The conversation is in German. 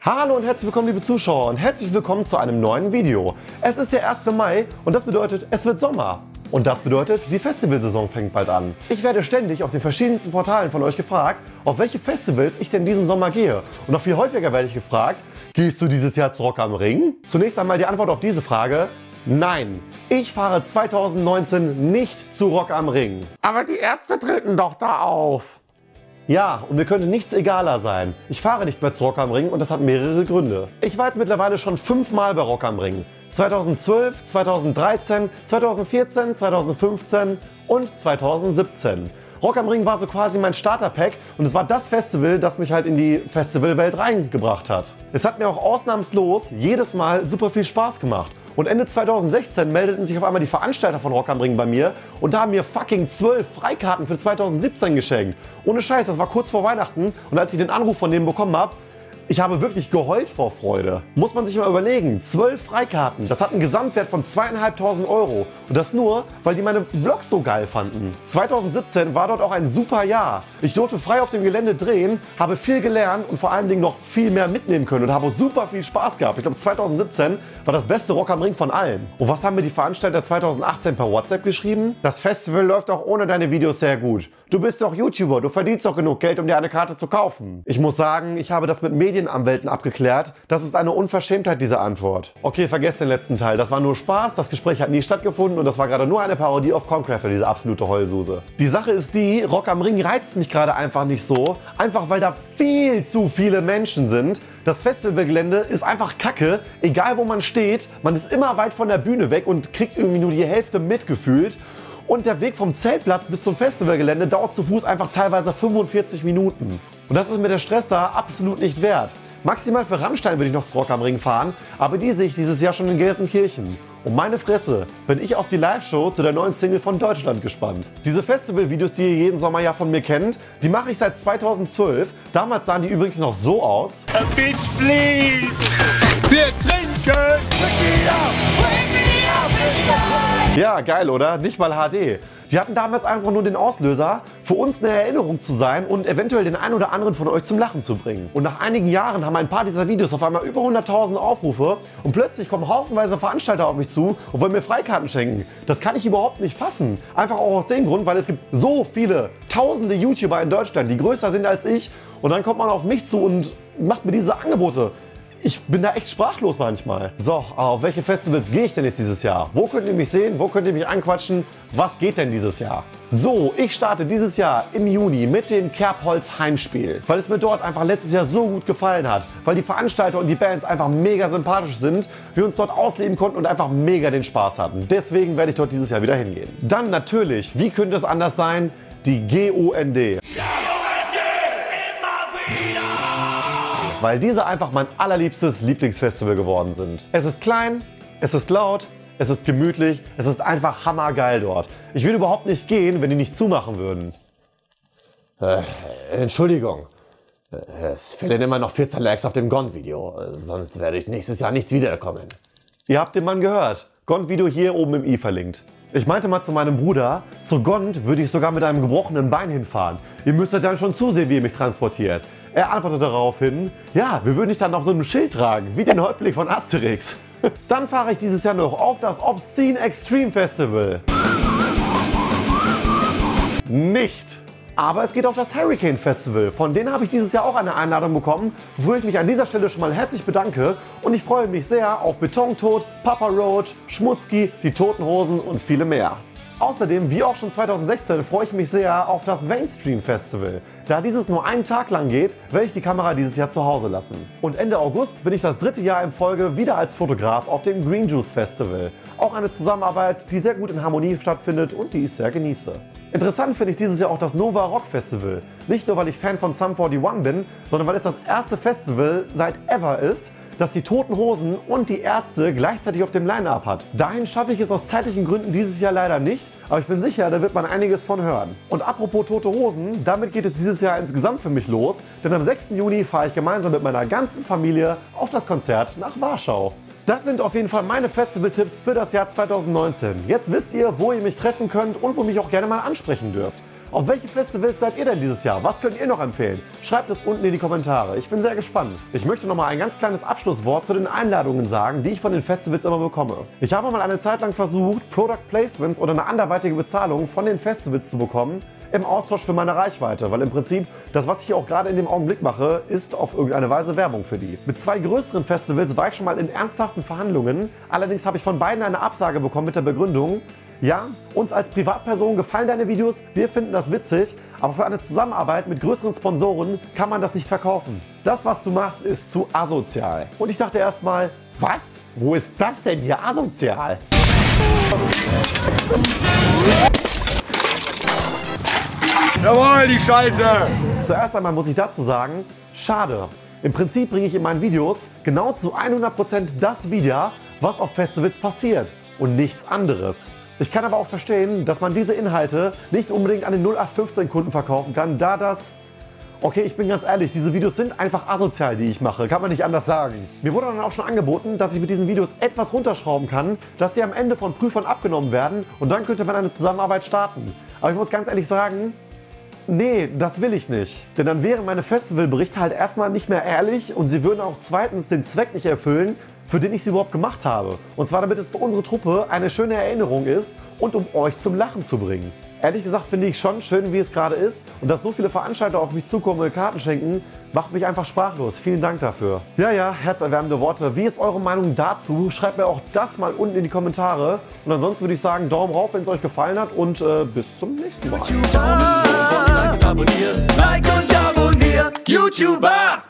Hallo und herzlich willkommen, liebe Zuschauer, und herzlich willkommen zu einem neuen Video. Es ist der 1. Mai und das bedeutet, es wird Sommer. Und das bedeutet, die Festivalsaison fängt bald an. Ich werde ständig auf den verschiedensten Portalen von euch gefragt, auf welche Festivals ich denn diesen Sommer gehe. Und noch viel häufiger werde ich gefragt, gehst du dieses Jahr zu Rock am Ring? Zunächst einmal die Antwort auf diese Frage: Nein, ich fahre 2019 nicht zu Rock am Ring. Aber die Ärzte treten doch da auf. Ja, und mir könnte nichts egaler sein. Ich fahre nicht mehr zu Rock am Ring und das hat mehrere Gründe. Ich war jetzt mittlerweile schon 5-mal bei Rock am Ring. 2012, 2013, 2014, 2015 und 2017. Rock am Ring war so quasi mein Starterpack und es war das Festival, das mich halt in die Festivalwelt reingebracht hat. Es hat mir auch ausnahmslos jedes Mal super viel Spaß gemacht. Und Ende 2016 meldeten sich auf einmal die Veranstalter von Rock am Ring bei mir und haben mir fucking 12 Freikarten für 2017 geschenkt. Ohne Scheiß, das war kurz vor Weihnachten und als ich den Anruf von denen bekommen habe, ich habe wirklich geheult vor Freude. Muss man sich mal überlegen, 12 Freikarten, das hat einen Gesamtwert von 2.500 € und das nur, weil die meine Vlogs so geil fanden. 2017 war dort auch ein super Jahr. Ich durfte frei auf dem Gelände drehen, habe viel gelernt und vor allen Dingen noch viel mehr mitnehmen können und habe super viel Spaß gehabt. Ich glaube 2017 war das beste Rock am Ring von allen. Und was haben mir die Veranstalter 2018 per WhatsApp geschrieben? Das Festival läuft auch ohne deine Videos sehr gut. Du bist doch YouTuber, du verdienst doch genug Geld, um dir eine Karte zu kaufen. Ich muss sagen, ich habe das mit Medienanwälten abgeklärt. Das ist eine Unverschämtheit, diese Antwort. Okay, vergesst den letzten Teil. Das war nur Spaß, das Gespräch hat nie stattgefunden und das war gerade nur eine Parodie auf Concrafter, diese absolute Heulsuse. Die Sache ist die, Rock am Ring reizt mich gerade einfach nicht so. Einfach weil da viel zu viele Menschen sind. Das Festivalgelände ist einfach kacke. Egal wo man steht, man ist immer weit von der Bühne weg und kriegt irgendwie nur die Hälfte mitgefühlt. Und der Weg vom Zeltplatz bis zum Festivalgelände dauert zu Fuß einfach teilweise 45 Minuten. Und das ist mir der Stress da absolut nicht wert. Maximal für Rammstein würde ich noch zu Rock am Ring fahren, aber die sehe ich dieses Jahr schon in Gelsenkirchen. Und meine Fresse, bin ich auf die Live-Show zu der neuen Single von Deutschland gespannt. Diese Festival-Videos, die ihr jeden Sommer ja von mir kennt, die mache ich seit 2012. Damals sahen die übrigens noch so aus. A bitch, please! Wir trinken! Ja, geil, oder? Nicht mal HD. Die hatten damals einfach nur den Auslöser, für uns eine Erinnerung zu sein und eventuell den einen oder anderen von euch zum Lachen zu bringen. Und nach einigen Jahren haben ein paar dieser Videos auf einmal über 100.000 Aufrufe und plötzlich kommen haufenweise Veranstalter auf mich zu und wollen mir Freikarten schenken. Das kann ich überhaupt nicht fassen. Einfach auch aus dem Grund, weil es gibt so viele tausende YouTuber in Deutschland, die größer sind als ich, und dann kommt man auf mich zu und macht mir diese Angebote. Ich bin da echt sprachlos manchmal. So, auf welche Festivals gehe ich denn jetzt dieses Jahr? Wo könnt ihr mich sehen? Wo könnt ihr mich anquatschen? Was geht denn dieses Jahr? So, ich starte dieses Jahr im Juni mit dem Kerbholz Heimspiel, weil es mir dort einfach letztes Jahr so gut gefallen hat, weil die Veranstalter und die Bands einfach mega sympathisch sind, wir uns dort ausleben konnten und einfach mega den Spaß hatten. Deswegen werde ich dort dieses Jahr wieder hingehen. Dann natürlich, wie könnte es anders sein, die GUND. Weil diese einfach mein allerliebstes Lieblingsfestival geworden sind. Es ist klein, es ist laut, es ist gemütlich, es ist einfach hammergeil dort. Ich würde überhaupt nicht gehen, wenn die nicht zumachen würden. Entschuldigung, es fehlen immer noch 14 Likes auf dem Gond-Video, sonst werde ich nächstes Jahr nicht wiederkommen. Ihr habt den Mann gehört. Gond-Video hier oben im i verlinkt. Ich meinte mal zu meinem Bruder, zu Gond würde ich sogar mit einem gebrochenen Bein hinfahren. Ihr müsstet dann schon zusehen, wie ihr mich transportiert. Er antwortete daraufhin, ja, wir würden dich dann auf so einem Schild tragen, wie den Häuptling von Asterix. Dann fahre ich dieses Jahr noch auf das Obscene Extreme Festival. Nicht. Aber es geht auf das Hurricane Festival. Von denen habe ich dieses Jahr auch eine Einladung bekommen, wofür ich mich an dieser Stelle schon mal herzlich bedanke. Und ich freue mich sehr auf Betontod, Papa Roach, Schmutzki, die Toten Hosen und viele mehr. Außerdem, wie auch schon 2016, freue ich mich sehr auf das Mainstream Festival. Da dieses nur einen Tag lang geht, werde ich die Kamera dieses Jahr zu Hause lassen. Und Ende August bin ich das 3. Jahr in Folge wieder als Fotograf auf dem Green Juice Festival. Auch eine Zusammenarbeit, die sehr gut in Harmonie stattfindet und die ich sehr genieße. Interessant finde ich dieses Jahr auch das Nova Rock Festival. Nicht nur, weil ich Fan von Sum 41 bin, sondern weil es das erste Festival seit ever ist, dass die Toten Hosen und die Ärzte gleichzeitig auf dem Line-Up hat. Dahin schaffe ich es aus zeitlichen Gründen dieses Jahr leider nicht, aber ich bin sicher, da wird man einiges von hören. Und apropos Tote Hosen, damit geht es dieses Jahr insgesamt für mich los, denn am 6. Juni fahre ich gemeinsam mit meiner ganzen Familie auf das Konzert nach Warschau. Das sind auf jeden Fall meine Festival-Tipps für das Jahr 2019. Jetzt wisst ihr, wo ihr mich treffen könnt und wo ihr mich auch gerne mal ansprechen dürft. Auf welche Festivals seid ihr denn dieses Jahr? Was könnt ihr noch empfehlen? Schreibt es unten in die Kommentare. Ich bin sehr gespannt. Ich möchte noch mal ein ganz kleines Abschlusswort zu den Einladungen sagen, die ich von den Festivals immer bekomme. Ich habe mal eine Zeit lang versucht, Product Placements oder eine anderweitige Bezahlung von den Festivals zu bekommen, im Austausch für meine Reichweite, weil im Prinzip das, was ich hier auch gerade in dem Augenblick mache, ist auf irgendeine Weise Werbung für die. Mit 2 größeren Festivals war ich schon mal in ernsthaften Verhandlungen, allerdings habe ich von beiden eine Absage bekommen mit der Begründung: Ja, uns als Privatperson gefallen deine Videos, wir finden das witzig, aber für eine Zusammenarbeit mit größeren Sponsoren kann man das nicht verkaufen. Das, was du machst, ist zu asozial. Und ich dachte erstmal, was? Wo ist das denn hier asozial? Jawohl, die Scheiße! Zuerst einmal muss ich dazu sagen, schade. Im Prinzip bringe ich in meinen Videos genau zu 100% das wieder, was auf Festivals passiert und nichts anderes. Ich kann aber auch verstehen, dass man diese Inhalte nicht unbedingt an den 0815-Kunden verkaufen kann, da das... Okay, ich bin ganz ehrlich, diese Videos sind einfach asozial, die ich mache, kann man nicht anders sagen. Mir wurde dann auch schon angeboten, dass ich mit diesen Videos etwas runterschrauben kann, dass sie am Ende von Prüfern abgenommen werden und dann könnte man eine Zusammenarbeit starten. Aber ich muss ganz ehrlich sagen, nee, das will ich nicht. Denn dann wären meine Festivalberichte halt erstmal nicht mehr ehrlich und sie würden auch zweitens den Zweck nicht erfüllen, für den ich sie überhaupt gemacht habe. Und zwar damit es für unsere Truppe eine schöne Erinnerung ist und um euch zum Lachen zu bringen. Ehrlich gesagt finde ich schon schön, wie es gerade ist, und dass so viele Veranstalter auf mich zukommen und Karten schenken, macht mich einfach sprachlos. Vielen Dank dafür. Ja, herzerwärmende Worte. Wie ist eure Meinung dazu? Schreibt mir auch das mal unten in die Kommentare. Und ansonsten würde ich sagen, Daumen rauf, wenn es euch gefallen hat, und bis zum nächsten Mal. Like und abonnier, YouTuber!